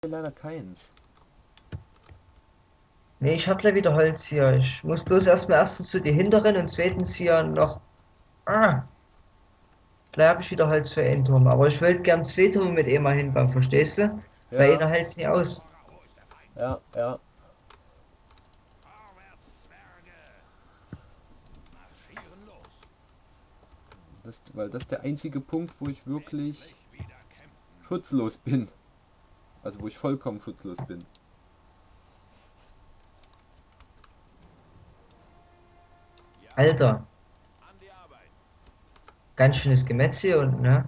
leider keins. Nee, ich hab gleich wieder Holz hier. Ich muss bloß erstmal erstens zu die hinteren und zweitens hier noch. Ah, gleich habe ich wieder Holz für einen Turm. Aber ich wollte gern zwei Türme mit einmal hinbauen, verstehst du? Weil Ja, einer hält's nie aus. ja, ja. Weil das ist der einzige Punkt, wo ich wirklich schutzlos bin. Also wo ich vollkommen schutzlos bin. Alter, ganz schönes Gemetzel hier unten, ne?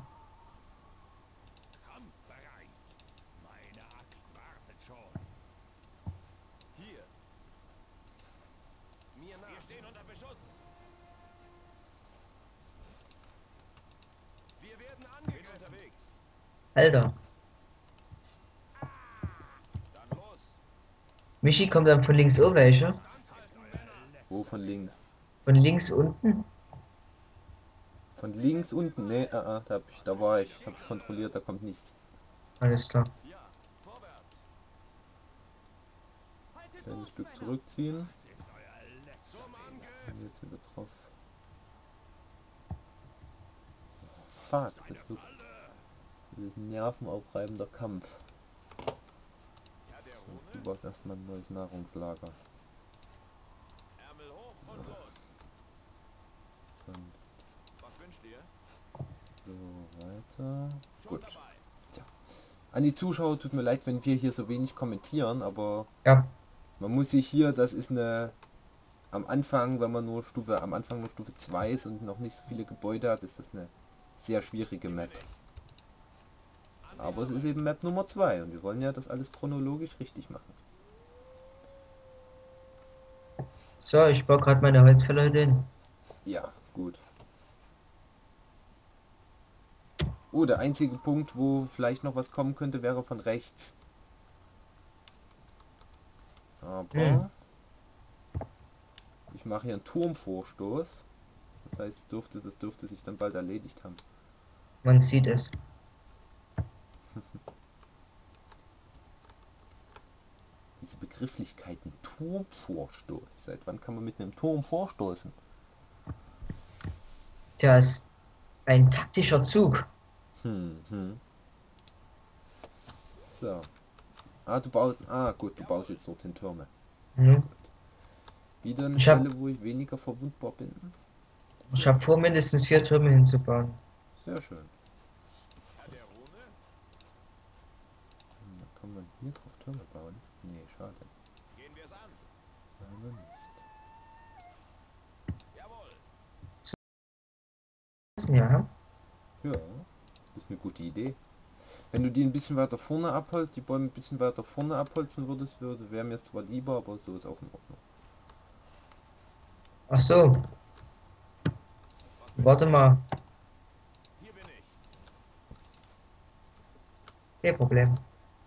Alter, Michi kommt dann von links auch welche. Wo von links? Von links unten. Von links unten? Ne, da war ich. Hab ich kontrolliert, da kommt nichts. Alles klar. Kleines Stück zurückziehen. Und jetzt wieder drauf. Fuck, das ist ein nervenaufreibender Kampf. So, du brauchst erstmal ein neues Nahrungslager. Sonst so weiter. Gut. Tja. An die Zuschauer tut mir leid, wenn wir hier so wenig kommentieren, aber Ja, man muss sich hier, das ist eine am Anfang, wenn man am Anfang nur Stufe 2 ist und noch nicht so viele Gebäude hat, ist das eine sehr schwierige Map. Aber es ist eben Map Nummer 2 und wir wollen ja das alles chronologisch richtig machen. so, ich baue gerade meine Holzfäller hin. Ja, gut. Oh, der einzige Punkt, wo vielleicht noch was kommen könnte, wäre von rechts. Hm, Aber ich mache hier einen Turmvorstoß. Das heißt, das dürfte sich dann bald erledigt haben. man sieht es. Diese Begrifflichkeiten, Turmvorstoß. Seit wann kann man mit einem Turm vorstoßen? Tja, ist ein taktischer Zug. Hm. So. Gut, du baust jetzt dorthin Türme. Hm. Wieder eine Ich habe Stelle, wo ich weniger verwundbar bin. ich Sehr hab vor, schön. mindestens 4 Türme hinzubauen. Sehr schön. Da kann man hier drauf Türme bauen. Nee, schade. Aber nicht. Ja, Ja, ist eine gute Idee. Wenn du die ein bisschen weiter vorne abholst, die Bäume ein bisschen weiter vorne abholzen würdest, wäre mir zwar lieber, aber so ist auch in Ordnung. ach so, warte mal. Kein Problem.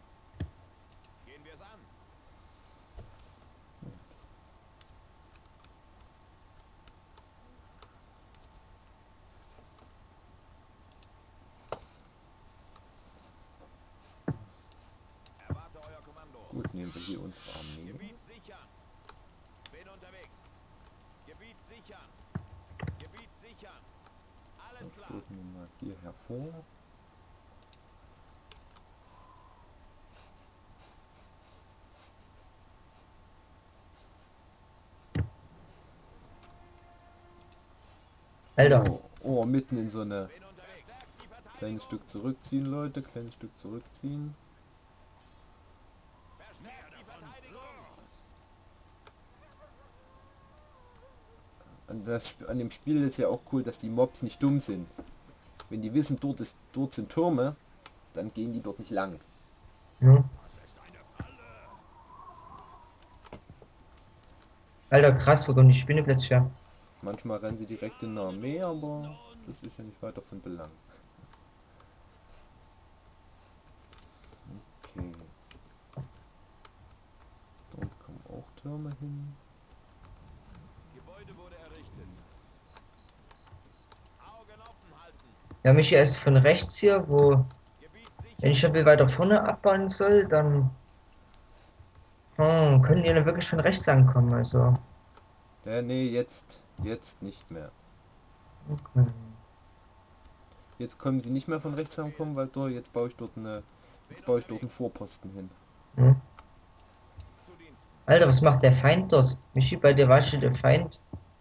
Gut, nehmen wir hier unsere Armee. Dann stoßen wir mal hier hervor. Alter, Mitten in so eine kleines Stück zurückziehen, Leute, kleines Stück zurückziehen. An dem Spiel ist ja auch cool, dass die Mobs nicht dumm sind. Wenn die wissen, dort sind Türme, dann gehen die dort nicht lang. hm. Alter, krass, wo kommen die Spinneplätze her? Manchmal rennen sie direkt in eine Armee, aber das ist ja nicht weiter von Belang. Okay. Dort kommen auch Türme hin. Ja, Michi ist von rechts hier, wo Wenn ich aber weiter vorne abbauen soll, dann können die dann wirklich von rechts ankommen. Also, Ja, nee, jetzt nicht mehr. okay. Jetzt können sie nicht mehr von rechts ankommen, weil dort, jetzt baue ich dort einen Vorposten hin. Hm. Alter, was macht der Feind dort? Michi, bei dir war schon der Feind.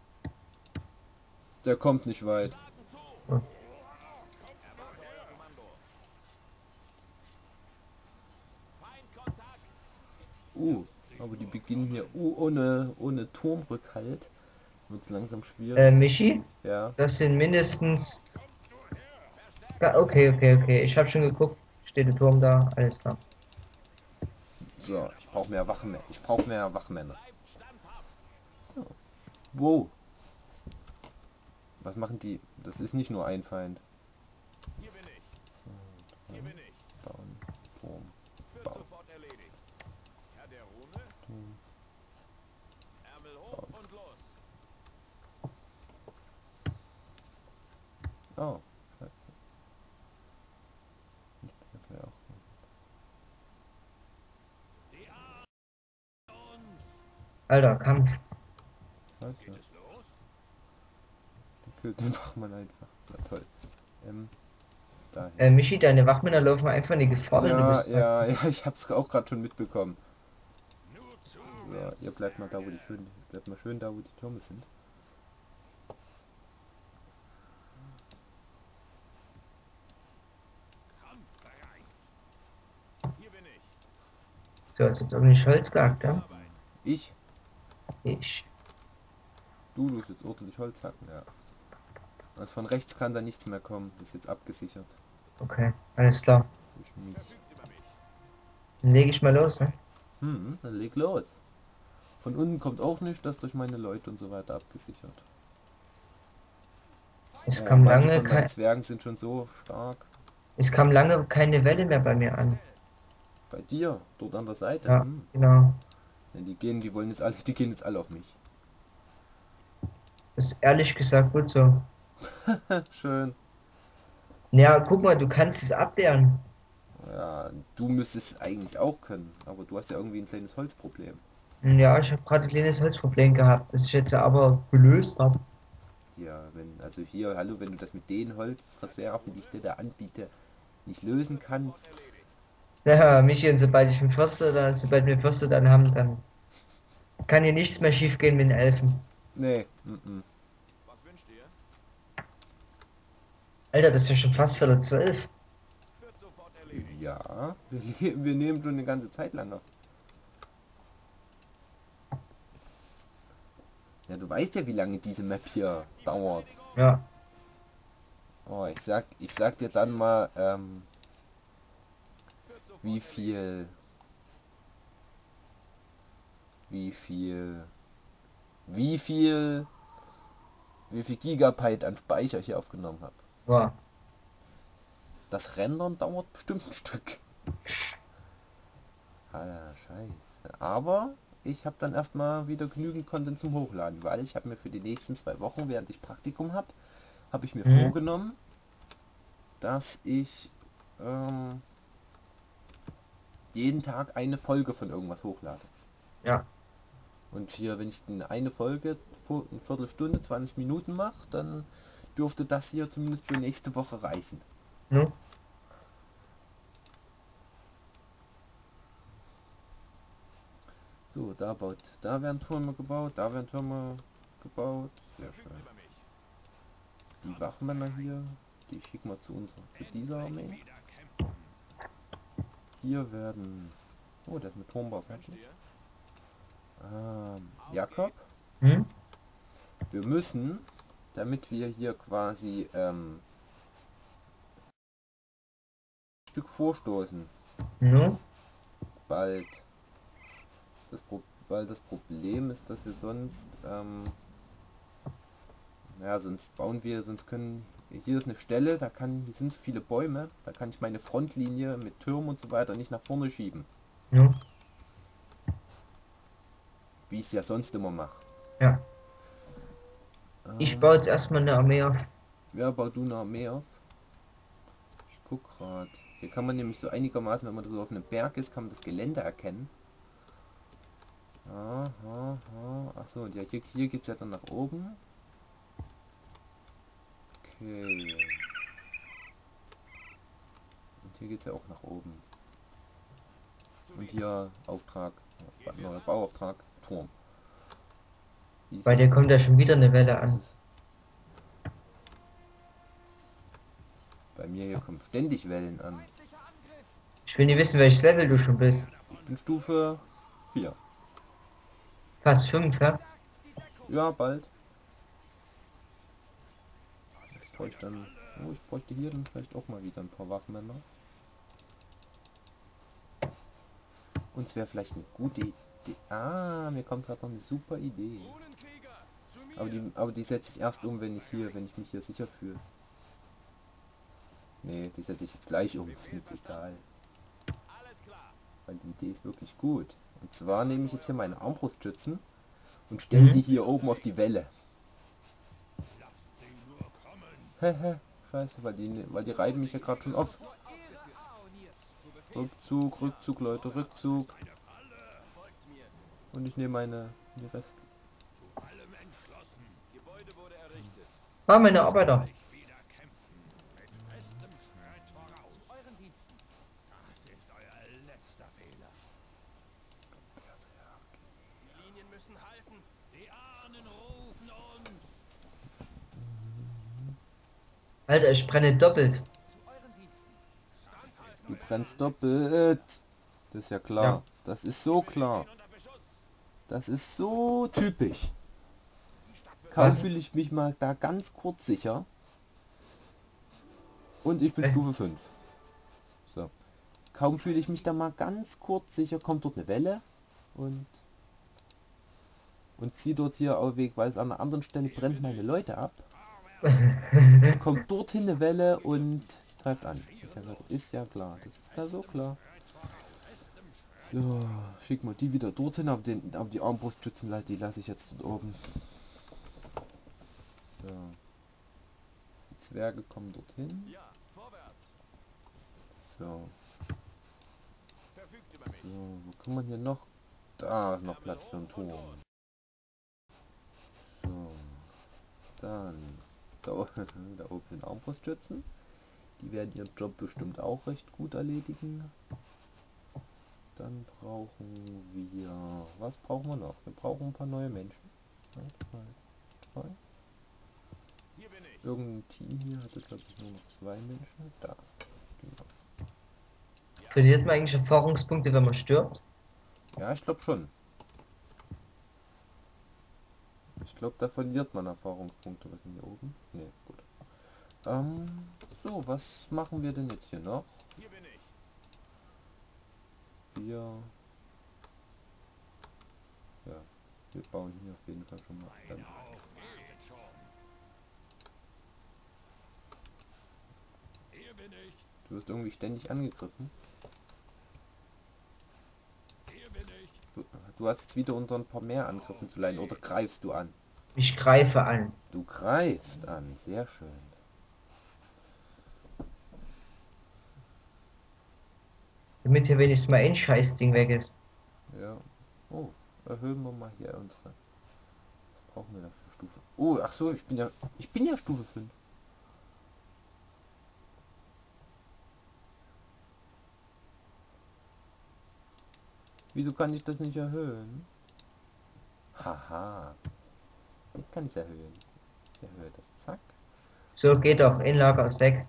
Der kommt nicht weit. Oh. Aber die beginnen hier, ohne Turmrückhalt. Wird langsam schwierig. Michi, Ja, das sind mindestens. Ja, okay, okay, okay. Ich habe schon geguckt. Steht der Turm da, alles klar. so, ich brauche mehr Wachmänner. Ich brauche mehr Wachmänner. So. Wow, was machen die? Das ist nicht nur ein Feind. Bauen, Turm, bauen, Turm, bauen. Oh, scheiße. Das wäre auch Alter, Kampf. scheiße. Der killt den Wachmann einfach. Na toll. Dahin. Michi, deine Wachmänner laufen einfach in die Gefahr, wenn du Ja, bist. ja, ja, ich hab's auch gerade schon mitbekommen. So, ihr bleibt mal da, wo die schön, bleibt mal schön da, wo die Türme sind. So, jetzt irgendwie Holz gehackt, ja? Ich? Ich. Du tust jetzt ordentlich Holz hacken, ja. Also von rechts kann da nichts mehr kommen. Das ist jetzt abgesichert. Okay, alles klar. Durch mich. Dann lege ich mal los, ne? Dann leg los. Von unten kommt auch nichts, das durch meine Leute und so weiter abgesichert. Es Ja, kam manche lange von meinen kein, Zwergen sind schon so stark. es kam lange keine Welle mehr bei mir an. Bei dir, dort an der Seite. Ja, genau. Ja, die gehen jetzt alle auf mich. Ist ehrlich gesagt gut so. Schön. Ja, guck mal, du kannst es abwehren. Ja, du müsstest es eigentlich auch können, aber du hast ja irgendwie ein kleines Holzproblem. Ja, ich habe gerade ein kleines Holzproblem gehabt, das ich jetzt aber gelöst habe. Ja, also hier, hallo, wenn du das mit den Holzreserven, die ich dir da anbiete, nicht lösen kannst. Ja, Michi, und sobald wir Fürste dann haben, dann kann hier nichts mehr schief gehen mit den Elfen. Nee, Alter, das ist ja schon fast Viertel 12. ja, wir nehmen schon eine ganze Zeit lang auf. Ja, du weißt ja, wie lange diese Map hier dauert. Ja, Oh, ich sag dir dann mal, wie viel, wie viel, wie viel, wie viel Gigabyte an Speicher ich hier aufgenommen habe. wow. Das Rendern dauert bestimmt ein Stück. Ah, scheiße. Aber ich habe dann erstmal wieder genügend Content zum Hochladen, weil ich habe mir für die nächsten 2 Wochen, während ich Praktikum habe ich mir Mhm. vorgenommen, dass ich jeden Tag eine Folge von irgendwas hochlade. Ja, Und hier, wenn ich eine Folge eine Viertelstunde, 20 Minuten mache, dann dürfte das hier zumindest für nächste Woche reichen. nu? So, da werden Türme gebaut, da werden Türme gebaut. Sehr schön. Die Wachmänner hier, die schicken wir zu dieser Armee. Hier werden... Oh, der ist mit Turmbau fertig. Jakob, Hm? wir müssen, damit wir hier quasi ein Stück vorstoßen, Nu? bald. Weil das Problem ist, dass wir sonst, ja, sonst können, hier ist eine Stelle, hier sind so viele Bäume, da kann ich meine Frontlinie mit Türmen und so weiter nicht nach vorne schieben, Nu? wie ich es ja sonst immer mache. Ja. Ich baue jetzt erstmal eine Armee auf. Ja, bau du eine Armee auf. Ich guck grad. Hier kann man nämlich so einigermaßen, wenn man so auf einem Berg ist, kann man das Gelände erkennen. Aha, aha. Achso, und ja, hier geht es ja dann nach oben. Okay. Und hier geht es ja auch nach oben. Und hier Auftrag, neuer Bauauftrag, Turm. Bei dir kommt ja schon wieder eine Welle Das an. ist bei mir hier kommen ständig Wellen an. Ich will nicht wissen, welches Level du schon bist. Ich bin Stufe 4. Fast 5, ja? Ja, bald. Ich bräuchte dann. Oh, ich bräuchte hier dann vielleicht auch mal wieder ein paar Wachmänner. Und es wäre vielleicht eine gute Idee. Ah, mir kommt gerade noch eine super Idee. Aber die setze ich erst um, wenn ich mich hier sicher fühle. Nee, die setze ich jetzt gleich um, ist mir jetzt egal. Weil die Idee ist wirklich gut. Und zwar nehme ich jetzt hier meine Armbrustschützen und stelle die hier oben auf die Welle. Hehe, scheiße, weil die reiben mich ja gerade schon auf. Rückzug, Rückzug, Leute, Rückzug. Und ich nehme die Rest. Ah, meine Arbeiter. Alter, ich brenne doppelt. Du brennst doppelt. Das ist ja klar. Ja. Das ist so klar. Das ist so typisch. Kaum Was? fühle ich mich mal da ganz kurz sicher. Und ich bin Stufe 5. So. Kaum fühle ich mich da mal ganz kurz sicher, kommt dort eine Welle und zieht dort hier auf Weg, weil es an einer anderen Stelle brennt meine Leute ab. Kommt dorthin eine Welle und greift an. Ist ja klar. Das ist ja so klar. So, schick mal die wieder dorthin, aber die Armbrustschützen, die lasse ich jetzt dort oben. So. Die Zwerge kommen dorthin. So. So, wo kann man hier noch? Da ist noch Platz für einen Turm. So. Dann. Da oben sind Armbrustschützen. Die werden ihren Job bestimmt auch recht gut erledigen. Dann brauchen wir... Was brauchen wir noch? Wir brauchen ein paar neue Menschen. 1, 2, 3. Irgendein Team hier hatte, glaube ich, nur noch 2 Menschen. Da. Genau. Verliert man eigentlich Erfahrungspunkte, wenn man stirbt? Ja, ich glaube schon. Ich glaube, da verliert man Erfahrungspunkte. Was ist denn hier oben? Ne, gut. So, was machen wir denn jetzt hier noch? Wir bauen hier auf jeden Fall schon mal dann. Du wirst irgendwie ständig angegriffen. Du hast jetzt wieder unter ein paar mehr Angriffen zu leiden, oder greifst du an? Ich greife an. Du greifst an, sehr schön. Damit hier wenigstens mal ein Scheißding weg ist. Ja. Oh, erhöhen wir mal hier unsere. Was brauchen wir da für Stufe? Oh, ach so, ich bin ja Stufe 5. Wieso kann ich das nicht erhöhen? Haha. Jetzt kann ich es erhöhen. Ich erhöhe das. Zack. So, geht doch. Ein Lager ist weg.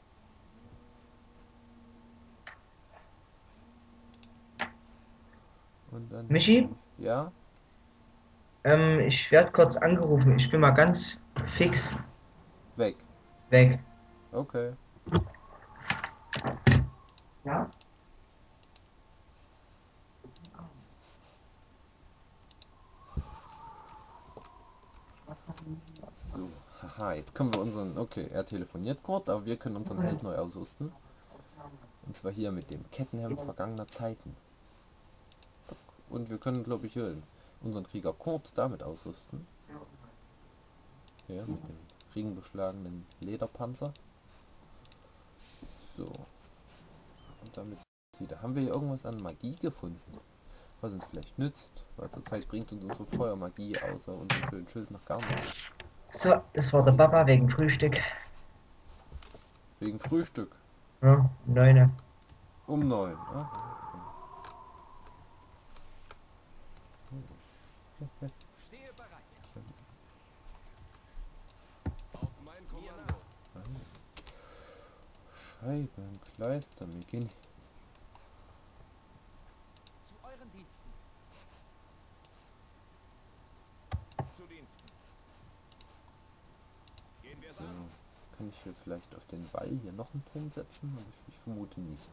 Und dann. Michi? Ja? Ich werde kurz angerufen. Ich bin mal ganz fix Weg. weg. Okay. Ja? So. Haha, jetzt können wir unseren. Okay, er telefoniert kurz, aber wir können unseren Held neu ausrüsten. Und zwar hier mit dem Kettenhemd vergangener Zeiten. Und wir können, glaube ich, hier unseren Krieger Kurt damit ausrüsten. Ja, mit dem regenbeschlagenen Lederpanzer. So. Und damit wieder. Haben wir hier irgendwas an Magie gefunden, was uns vielleicht nützt? Weil zurzeit bringt uns unsere Feuermagie außer unseren schönen Schild noch gar nichts. So, das war der Papa wegen Frühstück. Wegen Frühstück. Ja, 9. Um 9. Ah, Stehe bereit. Auf mein Kommando. Scheiben, Kleister, wir gehen. Zu euren Diensten. Zu Diensten. Gehen wir es So. an. Kann ich hier vielleicht auf den Wall hier noch einen Turm setzen? Aber ich vermute nicht.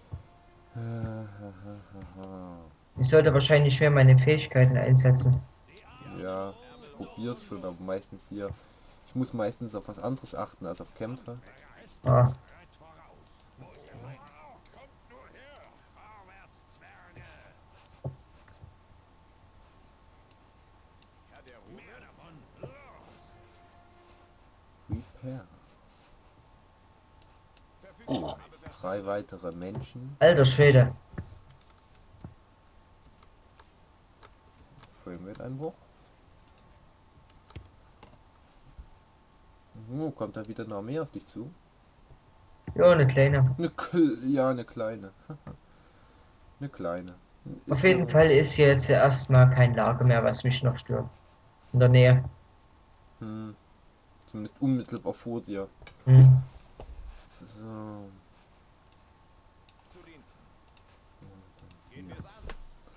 Ich sollte wahrscheinlich mehr meine Fähigkeiten einsetzen. Ja, ich probiere es schon, aber meistens hier. Ich muss meistens auf was anderes achten als auf Kämpfe. Ah, Herr der Ruhe. Mehr davon. Repair. Verfügung. Oh, 3 weitere Menschen. alter Schwede. Framerate-Einbruch. Oh, kommt da wieder eine Armee auf dich zu? Ja, eine kleine. Ja, eine kleine. Eine kleine. Auf Ist jeden aber- Fall ist hier jetzt erstmal kein Lager mehr, was mich noch stört. In der Nähe. Hm, zumindest unmittelbar vor dir. Hm. So. Zu Diensten. So, dann Gehen hier. wir es an.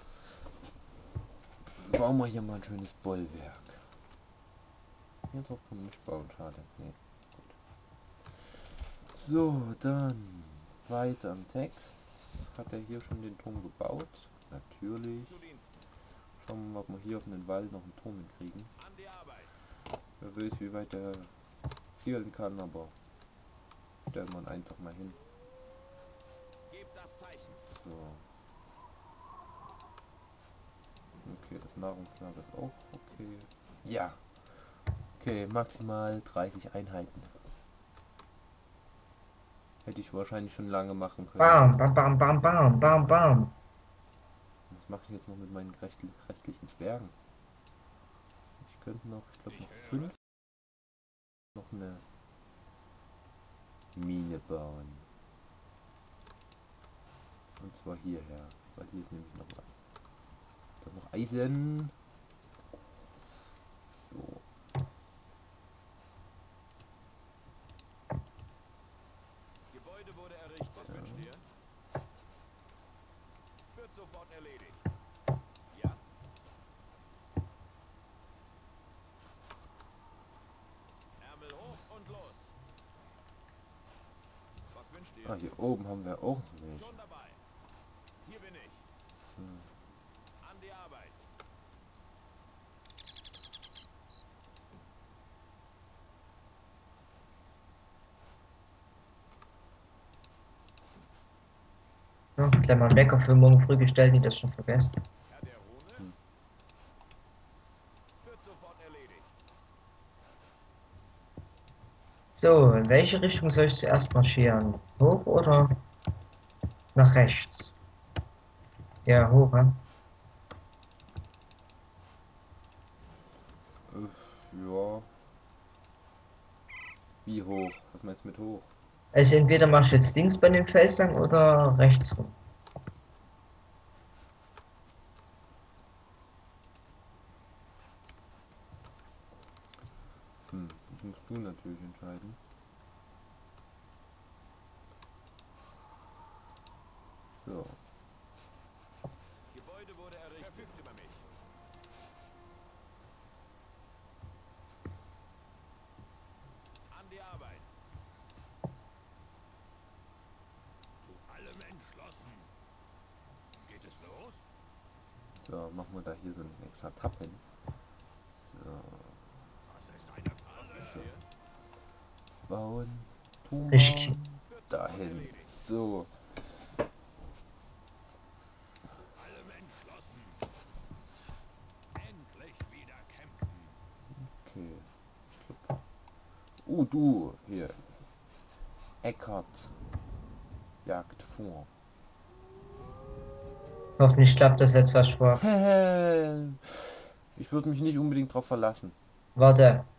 Bauen wir hier mal ein schönes Bollwerk. Hier drauf kann man nicht bauen, schade. Nee, gut. So, dann weiter am Text. Hat er hier schon den Turm gebaut? Natürlich. Zu Diensten. Schauen wir mal, ob wir hier auf den Wall noch einen Turm hinkriegen. An die Arbeit. Wer weiß, wie weit er zielen kann, aber stellen wir ihn einfach mal hin. Gebt das Zeichen. So. Okay, das Nahrungslager ist auch okay. Ja. Okay, maximal 30 Einheiten. Hätte ich wahrscheinlich schon lange machen können. Bam, bam, bam, bam, bam, bam, bam. Was mache ich jetzt noch mit meinen restlichen Zwergen? Ich könnte noch, ich glaube noch 5 noch eine Mine bauen. Und zwar hierher, weil hier ist nämlich noch was. Da ist noch Eisen. So. Gebäude wurde errichtet. Was wünscht ihr? Wird sofort erledigt. Ja. Ärmel hoch und los. Was wünscht ihr? Ah, hier oben haben wir auch noch welche. Schon dabei. Hier bin ich. An die Arbeit. Ja, gleich mal einen Wecker für morgen früh gestellt, nicht das schon vergessen. Herr der Rune? Wird sofort erledigt. So, in welche Richtung soll ich zuerst marschieren? Hoch oder nach rechts? Ja, hoch, ja. Ja. Wie hoch? Was meinst du mit hoch? Also entweder machst du jetzt links bei dem Felsang oder rechts rum. Das musst du natürlich entscheiden. So. Gebäude wurde errichtet. Verfügt über mich. An die Arbeit. Zu allem entschlossen. Geht es los? So, machen wir da hier so einen extra Tab hin. So. Das ist eine Phase. So. Bauen. Turm Richtig. bauen. Dahin. So. Allem entschlossen. Endlich wieder kämpfen. Okay. Ich glaub. Du hier. Eckart jagt vor. Hoffentlich klappt das jetzt, was ich vor. Ich würde mich nicht unbedingt drauf verlassen. Warte.